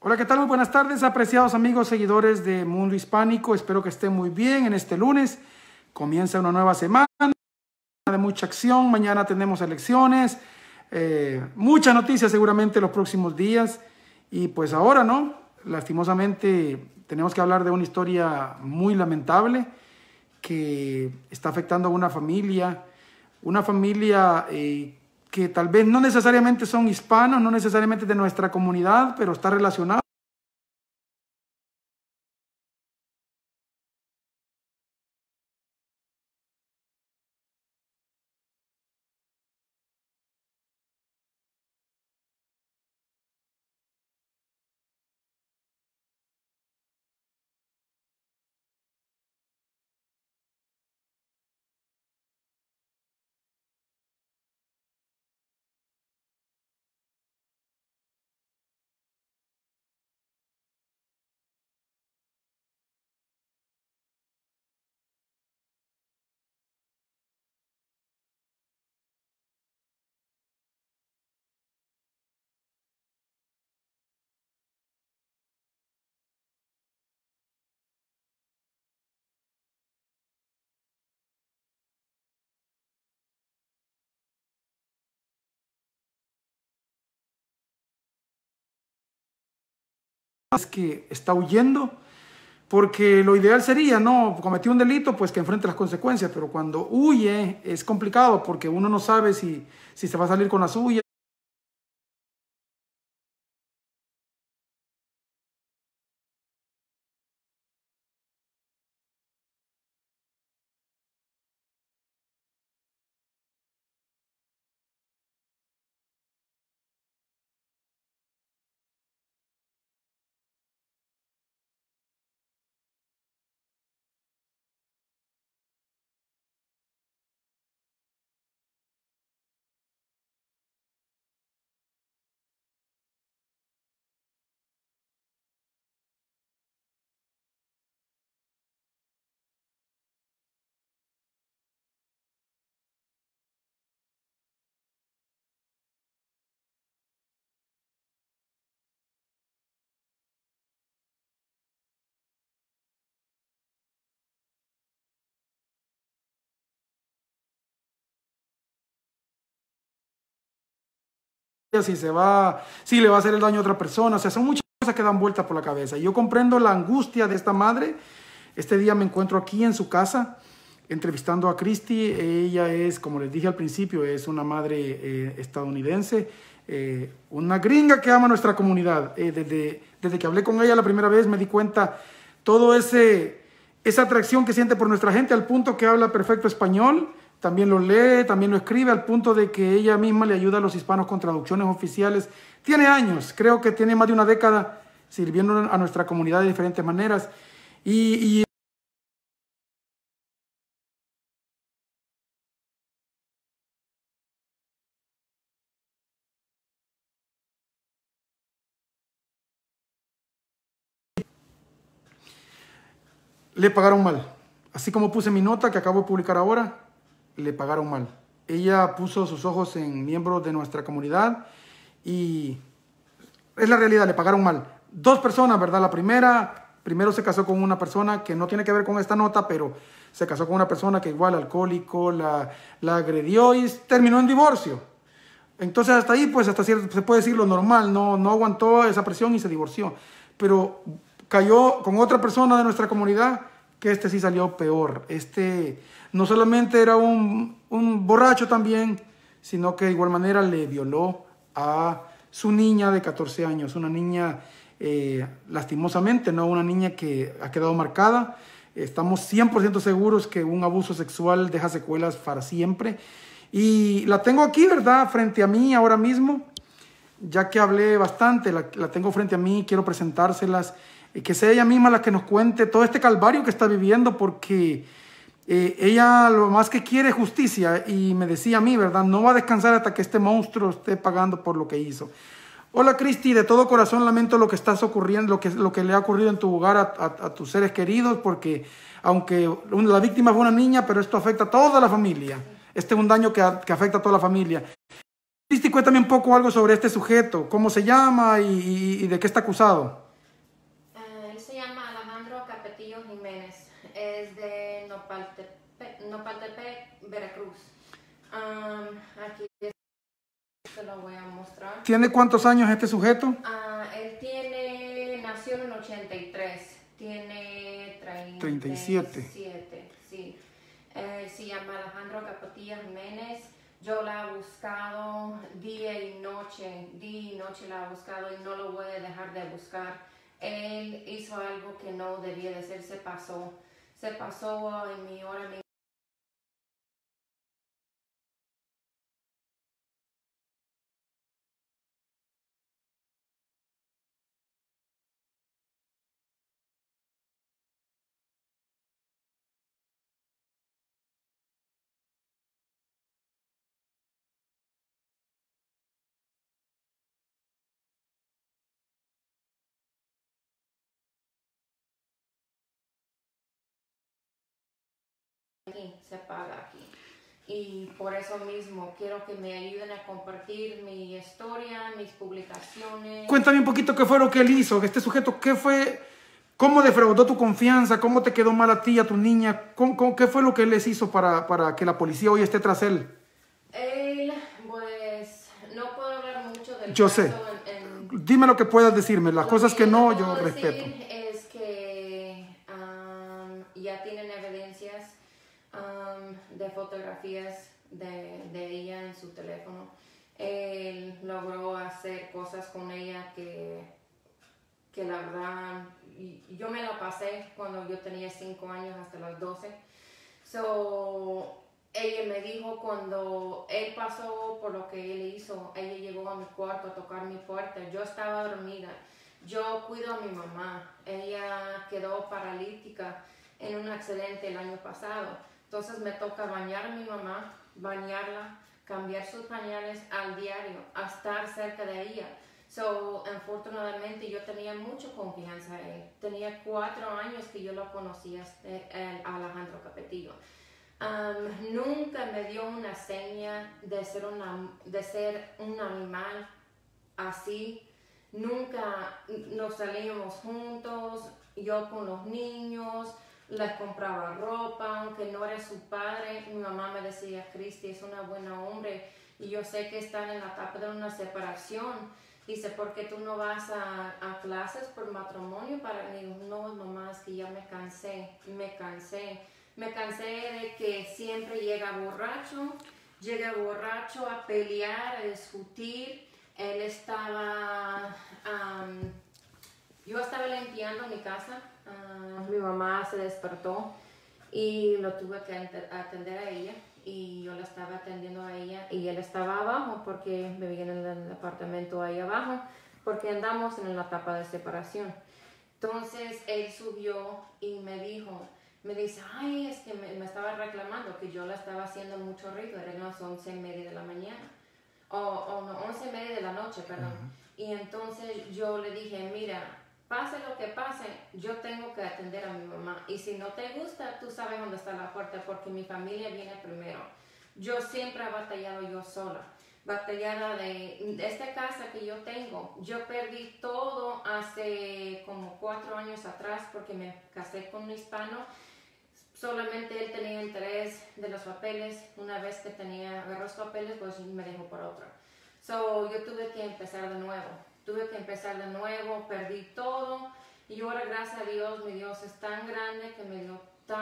Hola, ¿qué tal? Muy buenas tardes, apreciados amigos, seguidores de Mundo Hispánico. Espero que estén muy bien en este lunes. Comienza una nueva semana de mucha acción. Mañana tenemos elecciones, muchas noticias seguramente los próximos días. Y pues ahora, ¿no? Lastimosamente tenemos que hablar de una historia muy lamentable que está afectando a una familia que tal vez no necesariamente son hispanos, no necesariamente de nuestra comunidad, pero está relacionado. Es que está huyendo, porque lo ideal sería, no, cometió un delito, pues que enfrente las consecuencias, pero cuando huye es complicado porque uno no sabe si se va a salir con la suya. Si le va a hacer el daño a otra persona. O sea, son muchas cosas que dan vueltas por la cabeza. Y yo comprendo la angustia de esta madre. Este día me encuentro aquí en su casa entrevistando a Christy. Ella es, como les dije al principio, es una madre estadounidense, una gringa que ama nuestra comunidad. Desde que hablé con ella la primera vez me di cuenta todo esa atracción que siente por nuestra gente, al punto que habla perfecto español. También lo lee, también lo escribe, al punto de que ella misma le ayuda a los hispanos con traducciones oficiales. Tiene años, creo que tiene más de una década sirviendo a nuestra comunidad de diferentes maneras. Y le pagaron mal. Así como puse mi nota que acabo de publicar ahora, le pagaron mal. Ella puso sus ojos en miembros de nuestra comunidad y es la realidad, le pagaron mal. Dos personas, ¿verdad? Primero se casó con una persona que no tiene que ver con esta nota, pero se casó con una persona que igual alcohólico, la agredió y terminó en divorcio. Entonces hasta ahí, pues hasta cierto, se puede decir lo normal, no aguantó esa presión y se divorció. Pero cayó con otra persona de nuestra comunidad que sí salió peor. No solamente era un borracho también, sino que de igual manera le violó a su niña de 14 años, una niña lastimosamente, ¿no? Una niña que ha quedado marcada. Estamos 100% seguros que un abuso sexual deja secuelas para siempre. Y la tengo aquí, ¿verdad? Frente a mí ahora mismo, ya que hablé bastante, la tengo frente a mí, quiero presentárselas, que sea ella misma la que nos cuente todo este calvario que está viviendo, porque ella lo más que quiere es justicia, y me decía a mí, ¿verdad? No va a descansar hasta que este monstruo esté pagando por lo que hizo. Hola Christy, de todo corazón lamento lo que estás ocurriendo, lo que le ha ocurrido en tu hogar a tus seres queridos, porque aunque la víctima fue una niña, pero esto afecta a toda la familia. Este es un daño que afecta a toda la familia. Cristi, cuéntame un poco algo sobre este sujeto, cómo se llama y de qué está acusado. Él se llama Alejandro Capetillo Jiménez, es de Nopaltepec, Veracruz. Aquí se lo voy a mostrar. ¿Tiene cuántos años este sujeto? Nació en el 83, tiene 37. Sí. Se llama Alejandro Capetillo Jiménez. Yo la he buscado día y noche la he buscado y no lo voy a dejar de buscar. Él hizo algo que no debía de ser, se pasó en mi hora. Se paga aquí. Y por eso mismo quiero que me ayuden a compartir mi historia, mis publicaciones. Cuéntame un poquito qué fue lo que él hizo, este sujeto, qué fue, cómo defraudó tu confianza, cómo te quedó mal a ti, a tu niña, qué fue lo que él les hizo para que la policía hoy esté tras él. Él, pues, no puedo hablar mucho del Yo caso sé. Dime lo que puedas decirme, las cosas que no, yo respeto. Es que ya tienen evidencias de fotografías de ella en su teléfono. Él logró hacer cosas con ella que la verdad, yo me la pasé cuando yo tenía 5 años hasta los 12. Ella me dijo cuando él pasó por lo que él hizo, ella llegó a mi cuarto a tocar mi puerta. Yo estaba dormida. Yo cuido a mi mamá. Ella quedó paralítica en un accidente el año pasado. Entonces me toca bañar a mi mamá, bañarla, cambiar sus pañales al diario, a estar cerca de ella. Afortunadamente yo tenía mucha confianza en él. Tenía 4 años que yo lo conocía, Alejandro Capetillo. Nunca me dio una seña de ser un animal así. Nunca nos salíamos juntos, yo con los niños, les compraba ropa, aunque no era su padre. Mi mamá me decía, Cristi, es una buena hombre y yo sé que están en la etapa de una separación. Dice, ¿por qué tú no vas a clases por matrimonio? Para mí, no, mamá, es que ya me cansé. Me cansé de que siempre llega borracho a pelear, a discutir. Él estaba, yo estaba limpiando mi casa, mi mamá se despertó y lo tuve que atender a ella y yo la estaba atendiendo a ella y él estaba abajo porque vivía en el apartamento ahí abajo porque andamos en la etapa de separación. Entonces él subió y me dice, ay, es que me estaba reclamando que yo la estaba haciendo mucho ruido, eran las 11:30 de la mañana, o no, 11:30 de la noche, perdón. Y entonces yo le dije, mira, pase lo que pase, yo tengo que atender a mi mamá. Y si no te gusta, tú sabes dónde está la puerta, porque mi familia viene primero. Yo siempre he batallado yo sola. Batallada de esta casa que yo tengo. Yo perdí todo hace como 4 años atrás porque me casé con un hispano. Solamente él tenía interés de los papeles. Una vez que agarró los papeles, pues me dejó por otro. Yo tuve que empezar de nuevo. Perdí todo. Y ahora, gracias a Dios, mi Dios es tan grande que me dio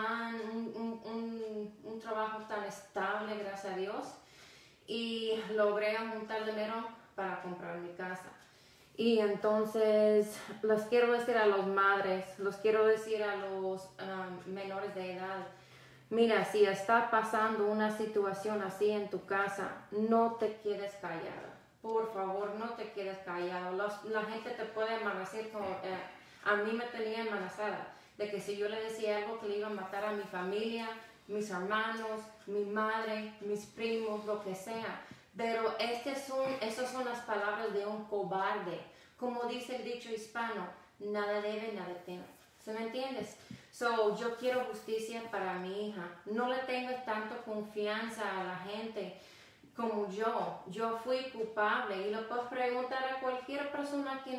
un trabajo tan estable, gracias a Dios. Y logré juntar dinero para comprar mi casa. Y entonces les quiero decir a las madres, les quiero decir a los menores de edad, mira, si está pasando una situación así en tu casa, no te quedes callada. Por favor, no te quedes callado. La gente te puede amenazar como a mí me tenía amenazada de que si yo le decía algo que le iba a matar a mi familia, mis hermanos, mi madre, mis primos, lo que sea. Pero esas son las palabras de un cobarde. Como dice el dicho hispano, nada debe, nada teme. ¿Se me entiendes? Yo quiero justicia para mi hija. No le tengo tanto confianza a la gente. como yo fui culpable y lo puedes preguntar a cualquier persona aquí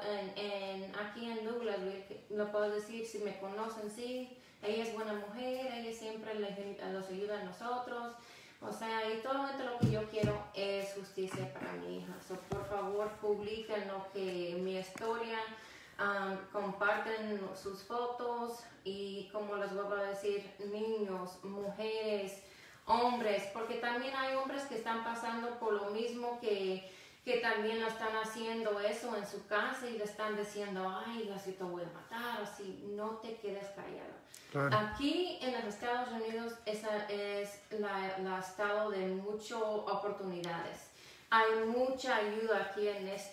aquí en Douglas, lo puedo decir si me conocen, sí, ella es buena mujer, ella siempre los ayuda a nosotros, o sea, y solamente lo que yo quiero es justicia para mi hija. So, por favor, publiquen mi historia, comparten sus fotos y como les vuelvo a decir, niños, mujeres, hombres, porque también hay hombres que están pasando por lo mismo que también lo están haciendo eso en su casa y le están diciendo, ay, así te voy a matar, así, no te quedes callado. Claro. Aquí en los Estados Unidos esa es la estado de muchas oportunidades. Hay mucha ayuda aquí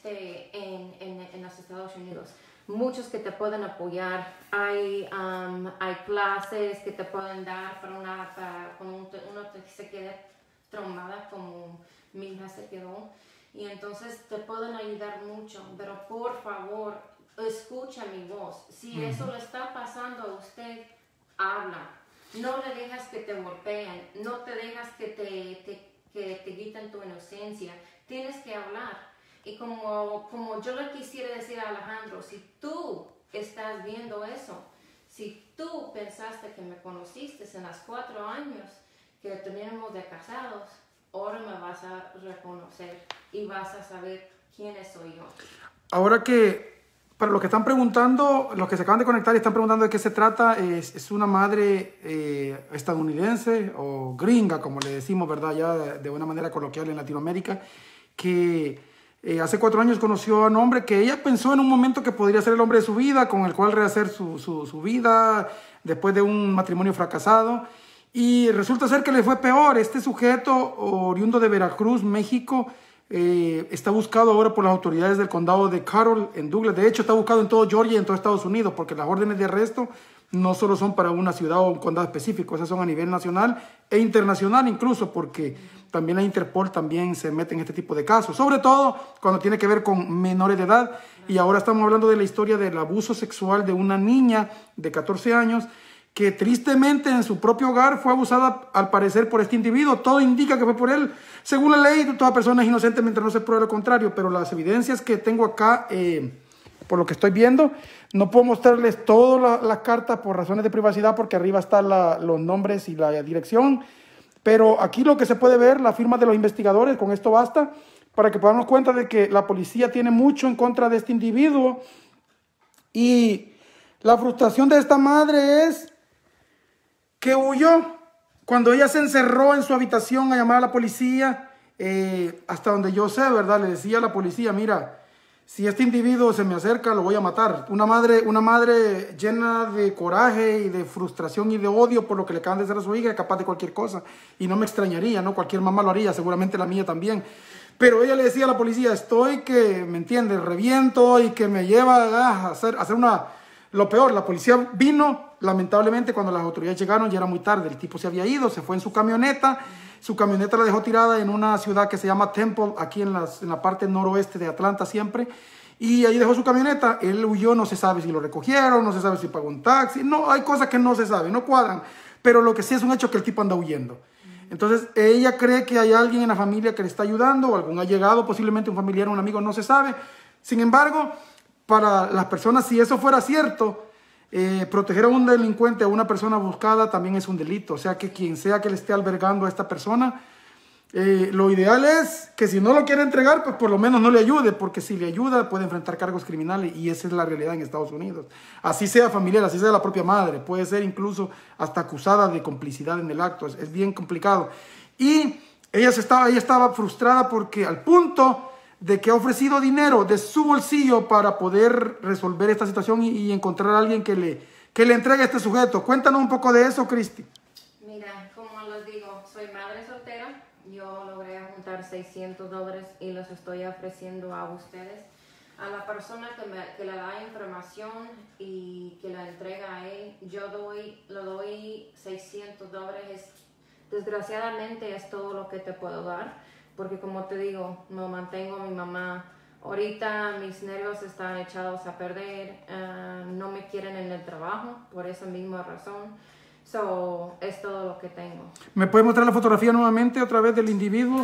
en los Estados Unidos. Muchos que te pueden apoyar, hay clases que te pueden dar cuando uno se quede traumada como mi hija se quedó, y entonces te pueden ayudar mucho, pero por favor, escucha mi voz. Si eso le está pasando a usted, habla. No le dejas que te golpeen, no te dejas que te quiten tu inocencia. Tienes que hablar. Y como yo le quisiera decir a Alejandro, si tú estás viendo eso, si tú pensaste que me conociste en los 4 años que teníamos de casados, ahora me vas a reconocer y vas a saber quién soy yo. Ahora que, para los que están preguntando, los que se acaban de conectar y están preguntando de qué se trata, es una madre estadounidense o gringa, como le decimos, ¿verdad? Ya de una manera coloquial en Latinoamérica, que hace 4 años conoció a un hombre que ella pensó en un momento que podría ser el hombre de su vida, con el cual rehacer su vida después de un matrimonio fracasado. Y resulta ser que le fue peor. Este sujeto, oriundo de Veracruz, México, está buscado ahora por las autoridades del condado de Carroll, en Douglas. De hecho, está buscado en todo Georgia y en todo Estados Unidos, porque las órdenes de arresto no solo son para una ciudad o un condado específico, esas son a nivel nacional e internacional incluso, porque también la Interpol también se mete en este tipo de casos, sobre todo cuando tiene que ver con menores de edad. Y ahora estamos hablando de la historia del abuso sexual de una niña de 14 años que tristemente en su propio hogar fue abusada al parecer por este individuo. Todo indica que fue por él. Según la ley, toda persona es inocente mientras no se pruebe lo contrario, pero las evidencias que tengo acá, por lo que estoy viendo, no puedo mostrarles todas las cartas por razones de privacidad, porque arriba están los nombres y la dirección. Pero aquí lo que se puede ver, la firma de los investigadores, con esto basta, para que podamos dar cuenta de que la policía tiene mucho en contra de este individuo. Y la frustración de esta madre es que huyó. Cuando ella se encerró en su habitación a llamar a la policía, hasta donde yo sé, ¿verdad? Le decía a la policía, mira, si este individuo se me acerca, lo voy a matar. Una madre llena de coraje y de frustración y de odio por lo que le acaban de hacer a su hija, capaz de cualquier cosa. Y no me extrañaría, ¿no? Cualquier mamá lo haría, seguramente la mía también. Pero ella le decía a la policía, estoy que, ¿me entiendes? Reviento y que me lleva a hacer lo peor. La policía vino, lamentablemente, cuando las autoridades llegaron ya era muy tarde. El tipo se había ido, se fue en su camioneta. Su camioneta la dejó tirada en una ciudad que se llama Temple, aquí en la parte noroeste de Atlanta siempre. Y ahí dejó su camioneta. Él huyó, no se sabe si lo recogieron, no se sabe si pagó un taxi. No, hay cosas que no se saben, no cuadran. Pero lo que sí es un hecho es que el tipo anda huyendo. Entonces, ella cree que hay alguien en la familia que le está ayudando, o algún allegado, posiblemente un familiar o un amigo, no se sabe. Sin embargo, para las personas, si eso fuera cierto, proteger a un delincuente, a una persona buscada, también es un delito. O sea que quien sea que le esté albergando a esta persona, lo ideal es que si no lo quiere entregar, pues por lo menos no le ayude, porque si le ayuda puede enfrentar cargos criminales, y esa es la realidad en Estados Unidos. Así sea familiar, así sea la propia madre, puede ser incluso hasta acusada de complicidad en el acto. Es bien complicado. Y ella estaba frustrada porque al punto de que ha ofrecido dinero de su bolsillo para poder resolver esta situación y encontrar a alguien que le entregue a este sujeto. Cuéntanos un poco de eso, Cristi. Mira, como les digo, soy madre soltera. Yo logré juntar $600 y los estoy ofreciendo a ustedes. A la persona que le da información y que la entrega a él, le doy $600. Desgraciadamente es todo lo que te puedo dar, porque como te digo, no mantengo a mi mamá. Ahorita mis nervios están echados a perder, no me quieren en el trabajo por esa misma razón. So, es todo lo que tengo. ¿Me puede mostrar la fotografía nuevamente otra vez del individuo?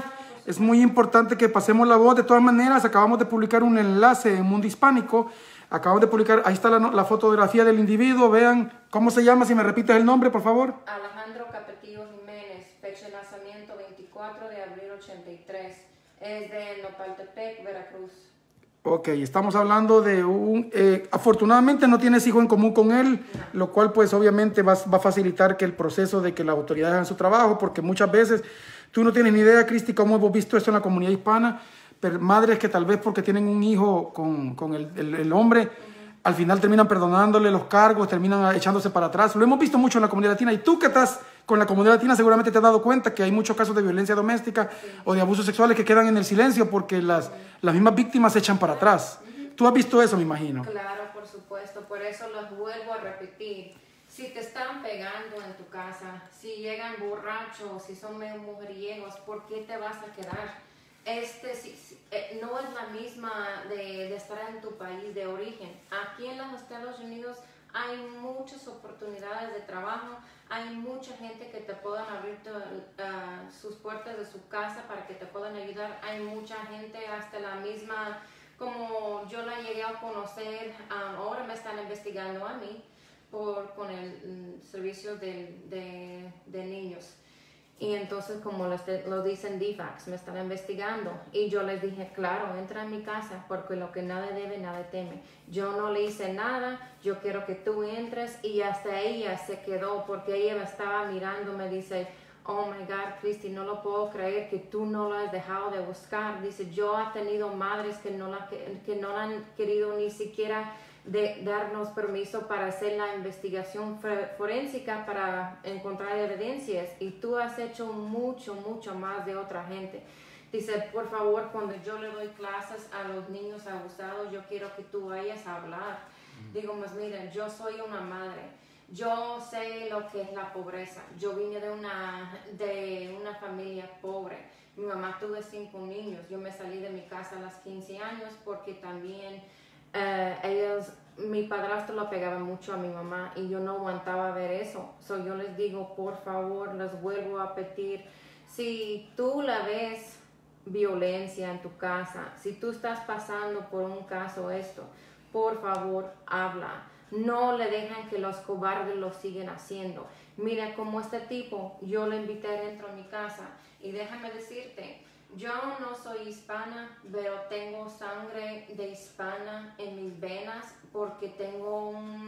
es muy importante que pasemos la voz. De todas maneras, acabamos de publicar un enlace en Mundo Hispánico. Acabamos de publicar, ahí está la fotografía del individuo. Vean cómo se llama, si me repites el nombre, por favor. Alejandro Capetillo Jiménez, fecha de nacimiento 24 de abril 83. Es de Nopaltepec, Veracruz. Ok, estamos hablando de un... afortunadamente no tienes hijo en común con él, no. Lo cual pues obviamente va a facilitar que el proceso de que las autoridades hagan su trabajo, porque muchas veces tú no tienes ni idea, Cristi, cómo hemos visto esto en la comunidad hispana, pero madres que tal vez porque tienen un hijo con el hombre, al final terminan perdonándole los cargos, terminan echándose para atrás. Lo hemos visto mucho en la comunidad latina, y tú que estás con la comunidad latina seguramente te has dado cuenta que hay muchos casos de violencia doméstica o de abusos sexuales que quedan en el silencio porque las mismas víctimas se echan para atrás. Tú has visto eso, me imagino. Claro, por supuesto, por eso los vuelvo a repetir. Si te están pegando en tu casa, si llegan borrachos, si son medio mujeriegos, ¿por qué te vas a quedar? No es la misma de estar en tu país de origen. Aquí en los Estados Unidos hay muchas oportunidades de trabajo, hay mucha gente que te puedan abrir sus puertas de su casa para que te puedan ayudar. Hay mucha gente, hasta la misma, como yo la llegué a conocer, ahora me están investigando a mí con el servicio de niños. Y entonces, como lo dicen DFACS, me están investigando. Y yo les dije, claro, entra en mi casa, porque lo que nada debe, nada teme. Yo no le hice nada, yo quiero que tú entres. Y hasta ella se quedó, porque ella me estaba mirando, me dice, oh my God, Cristi, no lo puedo creer que tú no lo has dejado de buscar. Dice, yo he tenido madres que no han querido ni siquiera darnos permiso para hacer la investigación forénsica para encontrar evidencias, y tú has hecho mucho más de otra gente. Dice, por favor, cuando yo le doy clases a los niños abusados, yo quiero que tú vayas a hablar. Digo, pues miren, yo soy una madre, yo sé lo que es la pobreza, yo vine de una familia pobre. Mi mamá tuve 5 niños, yo me salí de mi casa a los 15 años porque también mi padrastro lo pegaba mucho a mi mamá y yo no aguantaba ver eso. Yo les digo, por favor, les vuelvo a pedir, si tú la ves violencia en tu casa, si tú estás pasando por un caso por favor, habla. No le dejan que los cobardes lo siguen haciendo. Mira, como este tipo, yo le invité dentro de mi casa, y déjame decirte, yo no soy hispana, pero tengo sangre de hispana en mis venas porque tengo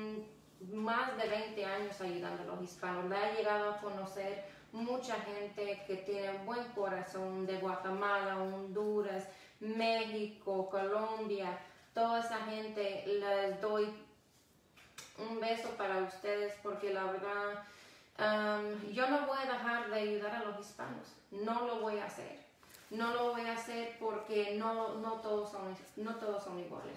más de 20 años ayudando a los hispanos. La he llegado a conocer mucha gente que tiene buen corazón, de Guatemala, Honduras, México, Colombia. Toda esa gente, les doy un beso para ustedes porque la verdad, yo no voy a dejar de ayudar a los hispanos. No lo voy a hacer. No lo voy a hacer porque no todos son iguales.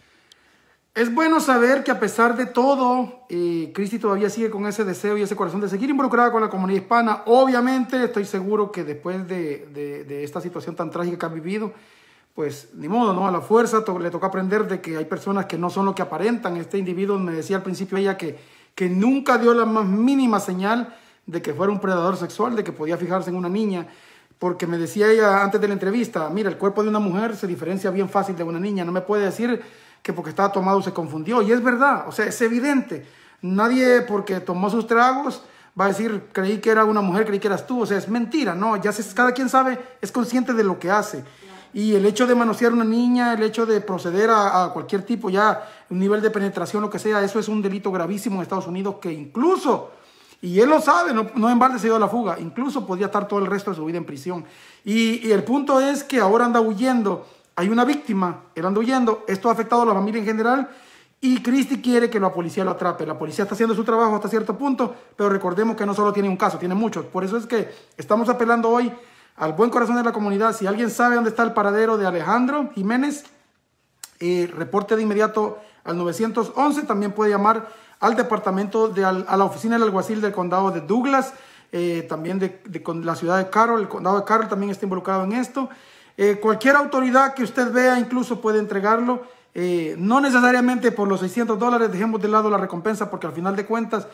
Es bueno saber que a pesar de todo, Cristi todavía sigue con ese deseo y ese corazón de seguir involucrada con la comunidad hispana. Obviamente estoy seguro que después de esta situación tan trágica que ha vivido, pues ni modo, ¿no? A la fuerza le toca aprender de que hay personas que no son lo que aparentan. Este individuo me decía al principio ella que nunca dio la más mínima señal de que fuera un predador sexual, de que podía fijarse en una niña. Porque me decía ella antes de la entrevista, mira, el cuerpo de una mujer se diferencia bien fácil de una niña. No me puede decir que porque estaba tomado se confundió. Y es verdad, o sea, es evidente. Nadie porque tomó sus tragos va a decir, creí que era una mujer, creí que eras tú. O sea, es mentira, ¿no? Cada quien sabe, es consciente de lo que hace. Y el hecho de manosear a una niña, el hecho de proceder a cualquier tipo, ya un nivel de penetración, lo que sea, eso es un delito gravísimo en Estados Unidos que incluso... Y él lo sabe, no en balde se dio a la fuga. Incluso podría estar todo el resto de su vida en prisión. Y el punto es que ahora anda huyendo. Hay una víctima, él anda huyendo. Esto ha afectado a la familia en general. Y Cristi quiere que la policía lo atrape. La policía está haciendo su trabajo hasta cierto punto. Pero recordemos que no solo tiene un caso, tiene muchos. Por eso es que estamos apelando hoy al buen corazón de la comunidad. Si alguien sabe dónde está el paradero de Alejandro Jiménez, reporte de inmediato al 911. También puede llamar al departamento, a la oficina del alguacil del condado de Douglas, también con la ciudad de Carroll. El condado de Carroll también está involucrado en esto. Cualquier autoridad que usted vea incluso puede entregarlo. No necesariamente por los $600, dejemos de lado la recompensa porque al final de cuentas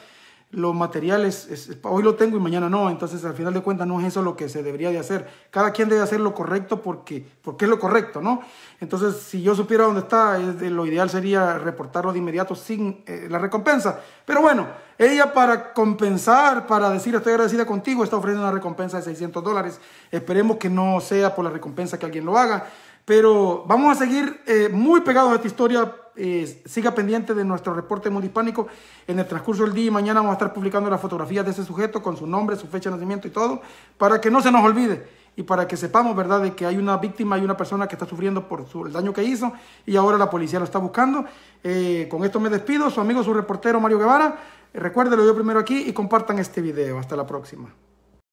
lo material hoy lo tengo y mañana no, entonces al final de cuentas no es eso lo que se debería de hacer. Cada quien debe hacer lo correcto porque es lo correcto, ¿no? Entonces, si yo supiera dónde está, lo ideal sería reportarlo de inmediato sin la recompensa. Pero bueno, ella para compensar, para decir estoy agradecida contigo, está ofreciendo una recompensa de $600. Esperemos que no sea por la recompensa que alguien lo haga. Pero vamos a seguir muy pegados a esta historia. Siga pendiente de nuestro reporte Mundo Hispánico. En el transcurso del día y mañana vamos a estar publicando las fotografías de ese sujeto con su nombre, su fecha de nacimiento y todo, para que no se nos olvide y para que sepamos, ¿verdad?, de que hay una víctima, hay una persona que está sufriendo por el daño que hizo y ahora la policía lo está buscando. Con esto me despido, su amigo, su reportero Mario Guevara. Recuerde, lo veo primero aquí y compartan este video. Hasta la próxima.